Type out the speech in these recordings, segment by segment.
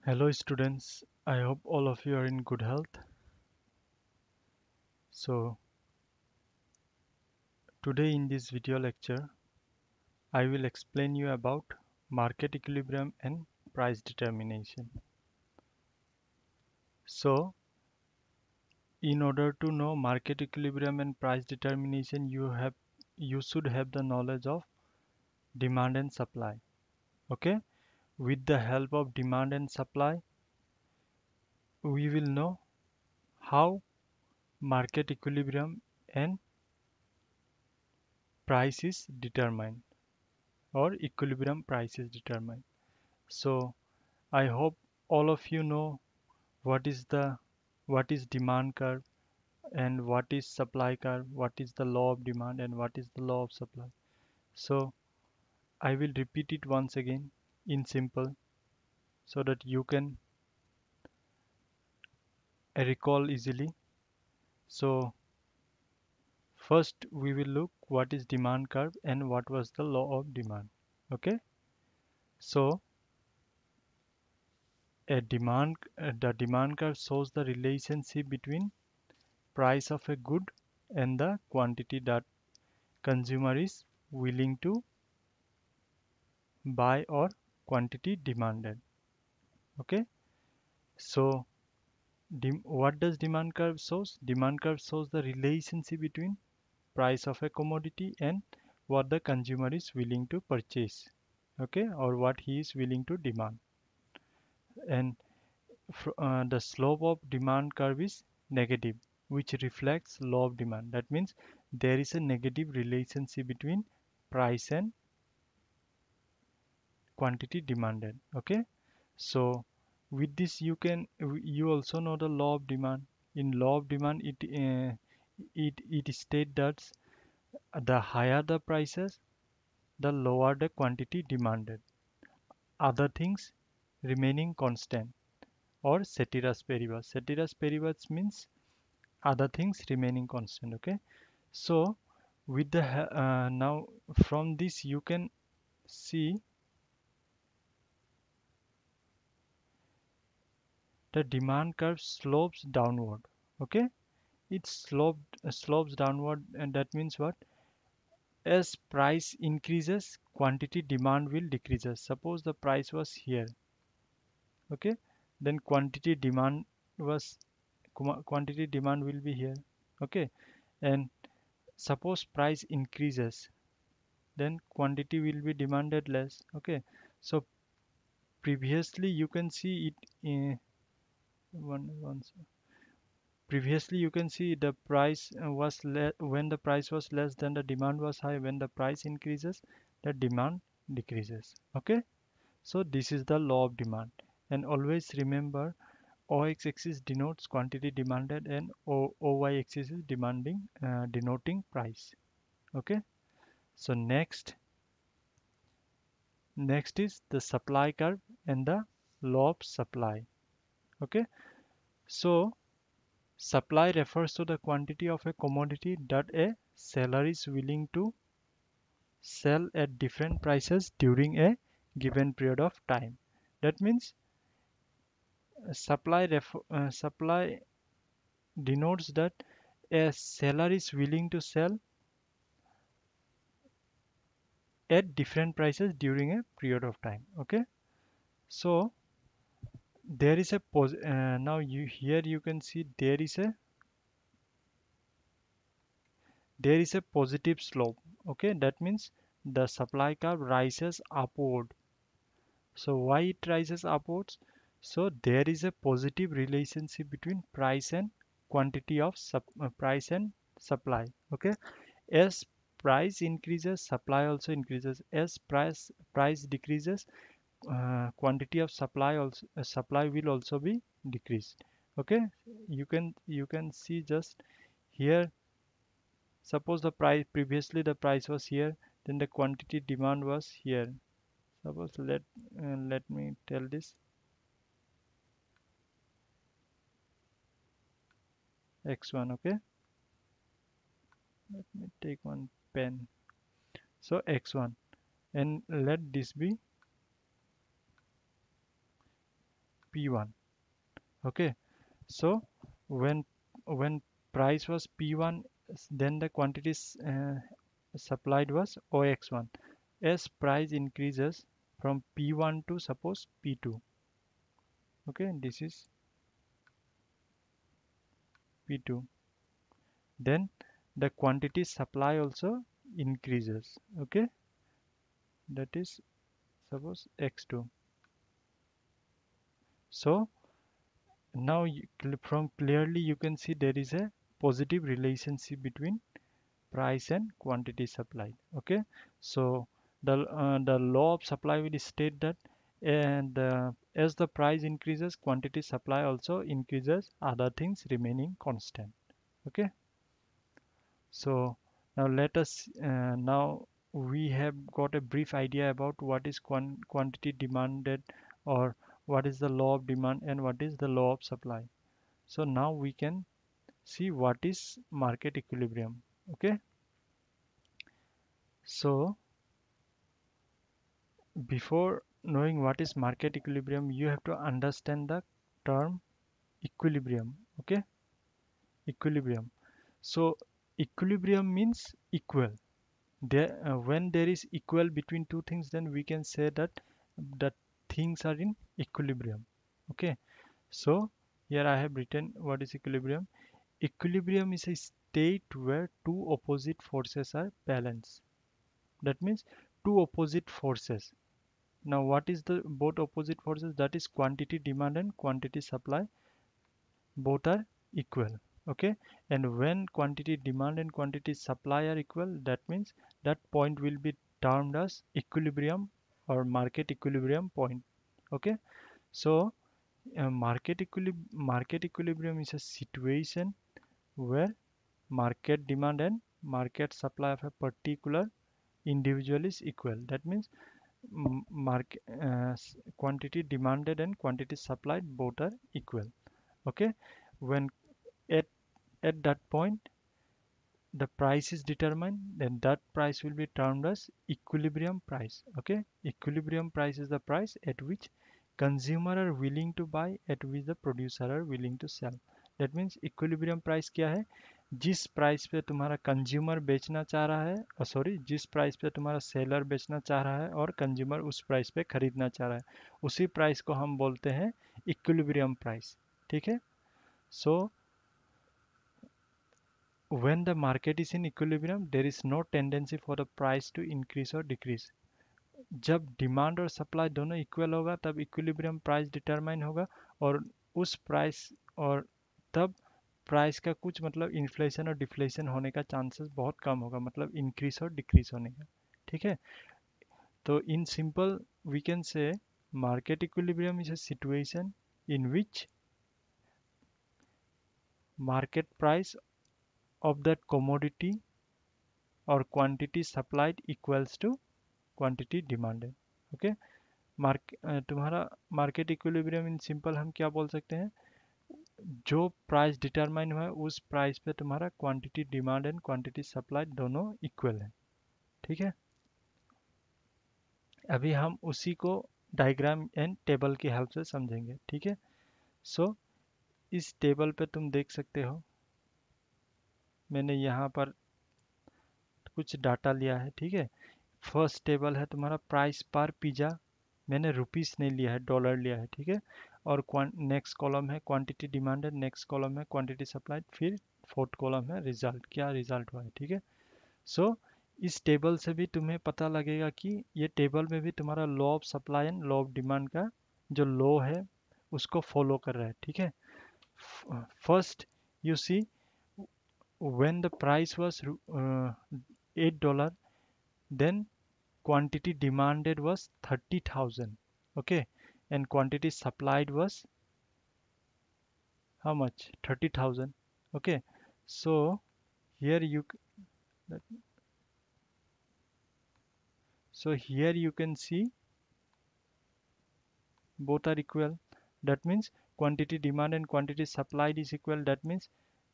Hello students, I hope all of you are in good health. So today in this video lecture, I will explain you about market equilibrium and price determination. So in order to know market equilibrium and price determination, you should have the knowledge of demand and supply. Okay? With the help of demand and supply, we will know how market equilibrium and price is determined or equilibrium price is determined. So I hope all of you know what is the what is demand curve and what is supply curve, what is the law of demand and what is the law of supply. So I will repeat it once again in simple so that you can recall easily. So first we will look what is demand curve and what was the law of demand. Okay? So the demand curve shows the relationship between price of a good and the quantity that consumer is willing to buy or quantity demanded. Okay, so what does demand curve shows? Demand curve shows the relationship between price of a commodity and what the consumer is willing to purchase, okay, or what he is willing to demand. And the slope of demand curve is negative, which reflects law of demand. That means there is a negative relationship between price and quantity demanded. Okay, so with this you also know the law of demand. In law of demand, it states that the higher the prices, the lower the quantity demanded. Other things remaining constant or ceteris paribus. Ceteris paribus means other things remaining constant. Okay, so with the now from this you can see the demand curve slopes downward. Okay, it slopes downward, and that means what? As price increases, quantity demand will decreases. Suppose the price was here, okay, then was quantity demand will be here, okay, and suppose price increases, then quantity will be demanded less, okay. So previously you can see it in one previously you can see the price was when the price was less than the demand was high. When the price increases, the demand decreases. Okay, so this is the law of demand. And always remember, OX axis denotes quantity demanded and OY axis is denoting price. Okay, so next is the supply curve and the law of supply. Okay, so supply refers to the quantity of a commodity that a seller is willing to sell at different prices during a given period of time. That means supply denotes that a seller is willing to sell at different prices during a period of time. Okay, so there is a now you here you can see there is a positive slope. Okay, that means the supply curve rises upward. So why it rises upwards? So there is a positive relationship between price and quantity of price and supply. Okay, as price increases, supply also increases. As price decreases, quantity of supply will also be decreased. Okay, you can see just here. Suppose the price previously the price was here, then the quantity demand was here. Suppose let me tell this x1. Okay, let me take one pen. So x1, and let this be P1. Okay, so when when price was P1, then the quantities supplied was OX1. As price increases from P1 to suppose P2, okay, this is P2, then the quantity supply also increases, okay, that is suppose X2. So now from clearly you can see there is a positive relationship between price and quantity supplied. Okay, so the law of supply will state that, and as the price increases, quantity supply also increases, other things remaining constant. Okay, so now let us now we have got a brief idea about what is quantity demanded, or what is the law of demand and what is the law of supply. So now we can see what is market equilibrium. Okay, so before knowing what is market equilibrium, you have to understand the term equilibrium. Okay, equilibrium. So equilibrium means equal. There, when there is equal between two things, then we can say that things are in equilibrium. Okay, so here I have written what is equilibrium. Equilibrium is a state where two opposite forces are balanced. That means two opposite forces. Now, what is the both opposite forces? That is quantity demand and quantity supply. Both are equal. Okay. And when quantity demand and quantity supply are equal, that means that point will be termed as equilibrium or market equilibrium point. Okay. So, market equilibrium is a situation where market demand and market supply of a particular individual is equal. That means quantity demanded and quantity supplied both are equal. Okay, when at that point the price is determined, then that price will be termed as equilibrium price. Okay, equilibrium price is the price at which consumer are willing to buy, at which the producer are willing to sell. That means equilibrium price क्या है, जिस price पे तुम्हारा consumer बेचना चाह रहा है, sorry, जिस प्राइस पे तुम्हारा सेलर बेचना चाह रहा है और कंज्यूमर उस प्राइस पे खरीदना चाह रहा है, उसी प्राइस को हम बोलते हैं इक्विलिब्रियम प्राइस. ठीक है, so when the market is in equilibrium, there is no tendency for the price to increase or decrease. जब डिमांड और सप्लाई दोनों इक्वल होगा तब इक्विलिब्रियम प्राइस डिटरमाइन होगा, और उस प्राइस और तब प्राइस का कुछ मतलब इन्फ्लेशन और डिफ्लेशन होने का चांसेस बहुत कम होगा, मतलब इंक्रीज और डिक्रीज होने का. ठीक है, तो in simple we can say market equilibrium is a situation in which market price of that commodity or quantity supplied equals to quantity demanded. Okay, तुम्हारा मार्केट इक्विलिब्रियम इन सिंपल हम क्या बोल सकते हैं, जो प्राइस डिटरमाइन हुआ है उस प्राइस पे तुम्हारा quantity demand and quantity supply दोनों इक्वल है. ठीक है, अभी हम उसी को डायग्राम एंड टेबल की हेल्प से समझेंगे. ठीक है, सो इस टेबल पे तुम देख सकते हो, मैंने यहाँ पर कुछ डाटा लिया है. ठीक है, फर्स्ट टेबल है तुम्हारा प्राइस पर पिज़्ज़ा, मैंने रुपीस नहीं लिया है, डॉलर लिया है. ठीक है, और नेक्स्ट कॉलम है क्वांटिटी डिमांडेड, नेक्स्ट कॉलम है क्वांटिटी सप्लाइड, फिर फोर्थ कॉलम है रिजल्ट, क्या रिजल्ट हुआ है. ठीक है, सो इस टेबल से भी तुम्हें पता लगेगा कि ये टेबल में भी तुम्हारा law of supply and law of demand का जो लॉ है उसको फॉलो कर रहा है. ठीक है, first you see when the price was $8, then quantity demanded was 30,000. Okay, and quantity supplied was how much, 30,000. Okay, so here you so here you can see both are equal. That means quantity demand and quantity supplied is equal. That means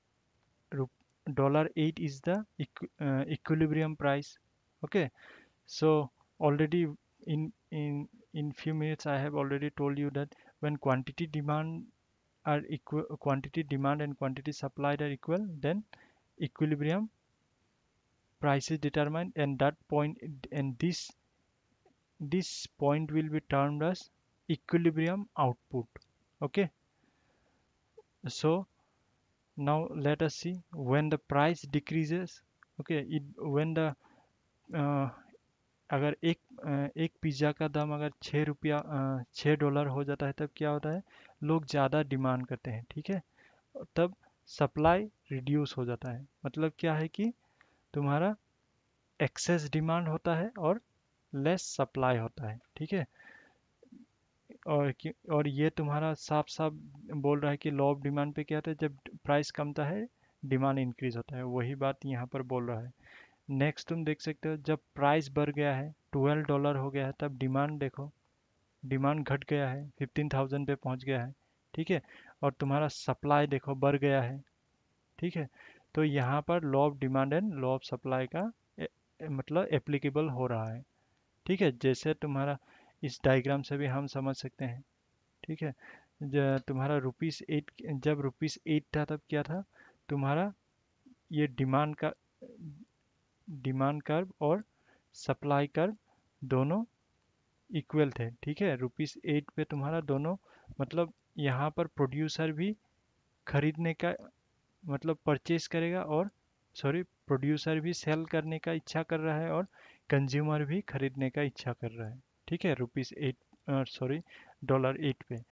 $8 is the equilibrium price. Okay, so already in in few minutes I have already told you that when quantity demand and quantity supplied are equal, then equilibrium price is determined, and that point, and this point will be termed as equilibrium output. Okay, so now let us see when the price decreases. Okay, when the uh, अगर एक pizza का दाम अगर $6 हो जाता है, तब क्या होता है, लोग ज़्यादा डिमांड करते हैं, ठीक है, तब सप्लाई रिड्यूस हो जाता है। मतलब क्या है कि तुम्हारा एक्सेस डिमांड होता है और लेस सप्लाई होता है, ठीक है। और ये तुम्हारा साफ साफ बोल रहा है कि लॉ ऑफ डिमांड पे क्या होता है, जब प्राइस कमता है डिमांड इंक्रीज होता है, वही बात यहाँ पर बोल रहा है। नेक्स्ट तुम देख सकते हो, जब प्राइस बढ़ गया है, $12 हो गया है, तब डिमांड देखो, डिमांड घट गया है, 15,000 पे पहुंच गया है, ठीक है। और तुम्हारा सप्लाई देखो बढ़ गया है, ठीक है। तो यहाँ पर law of demand and law of supply का मतलब एप्लीकेबल हो रहा है, ठीक है। जैसे तुम्हारा इस डायग्राम से भी हम समझ सकते हैं, ठीक है। तुम्हारा रुपीस 8, जब रुपीस 8 था तब क्या था, तुम्हारा ये डिमांड कर्व और सप्लाई कर्व दोनों इक्वल थे, ठीक है। रुपीस 8 पे तुम्हारा दोनों, मतलब यहाँ पर प्रोड्यूसर भी खरीदने का मतलब परचेज करेगा, और सॉरी, प्रोड्यूसर भी सेल करने का इच्छा कर रहा है, और कंज्यूमर भी खरीदने का इच्छा कर रहा है, ठीक है, रुपीस 8, सॉरी, $8 पे।